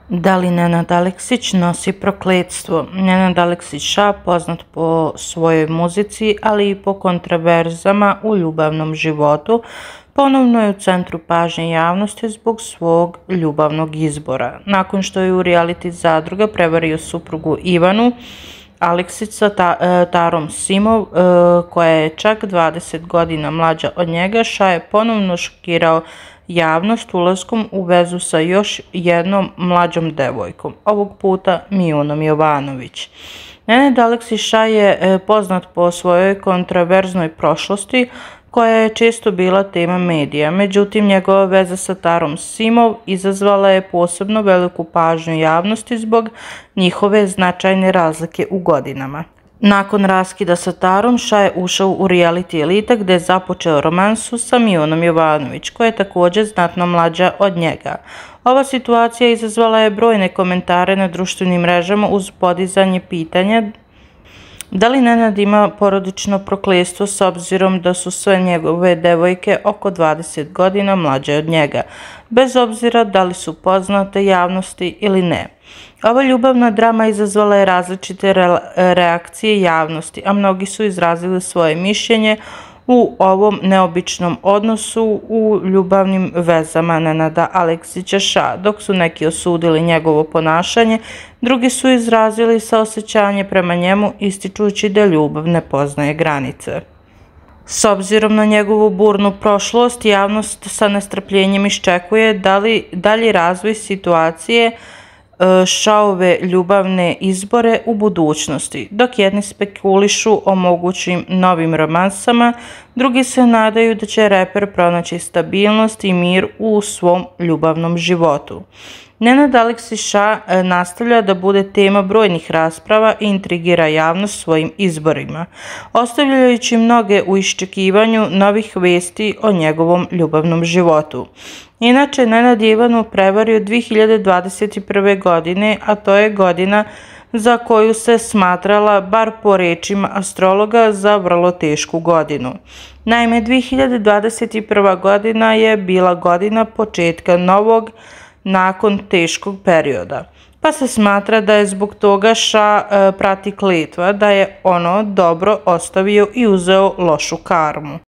Da li Nenad Aleksić nosi prokletstvo? Nenad Aleksić Ša, poznat po svojoj muzici, ali i po kontroverzama u ljubavnom životu, ponovno je u centru pažnje javnosti zbog svog ljubavnog izbora. Nakon što je u reality Zadruga prevario suprugu Ivanu Aleksić sa Tarom Simov, koja je čak 20 godina mlađa od njega, Ša je ponovno šokirao javnost ulaskom u vezu sa još jednom mlađom devojkom, ovog puta Mijunom Jovanović. Nenad Aleksić Ša je poznat po svojoj kontroverznoj prošlosti, koja je često bila tema medija. Međutim, njegova veza sa Tarom Simov izazvala je posebno veliku pažnju javnosti zbog njihove značajne razlike u godinama. Nakon raskida sa Tarom, Ša je ušao u reality Elita gdje je započeo romansu sa Mijunom Jovanović, koja je također znatno mlađa od njega. Ova situacija izazvala je brojne komentare na društvenim mrežama uz podizanje pitanja da li Nenad ima porodično prokletstvo s obzirom da su sve njegove devojke oko 20 godina mlađe od njega, bez obzira da li su poznate javnosti ili ne. Ova ljubavna drama izazvala je različite reakcije javnosti, a mnogi su izrazili svoje mišljenje u ovom neobičnom odnosu u ljubavnim vezama Nenada Aleksića Ša. Dok su neki osudili njegovo ponašanje, drugi su izrazili saosećanje prema njemu, ističući da ljubav ne poznaje granice. S obzirom na njegovu burnu prošlost, javnost sa nestrpljenjem iščekuje dalji razvoj situacije Šaove ljubavne izbore u budućnosti. Dok jedni spekulišu o mogućim novim romansama, drugi se nadaju da će reper pronaći stabilnost i mir u svom ljubavnom životu. Nenad Aleksić Ša nastavlja da bude tema brojnih rasprava i intrigira javnost svojim izborima, ostavljajući mnoge u iščekivanju novih vesti o njegovom ljubavnom životu. Inače, Nenad je Ivanu prevario 2021. godine, a to je godina za koju se smatrala, bar po rečima astrologa, za vrlo tešku godinu. Naime, 2021. godina je bila godina početka novog nakon teškog perioda, pa se smatra da je zbog toga Ša prati kletva da je ono dobro ostavio i uzeo lošu karmu.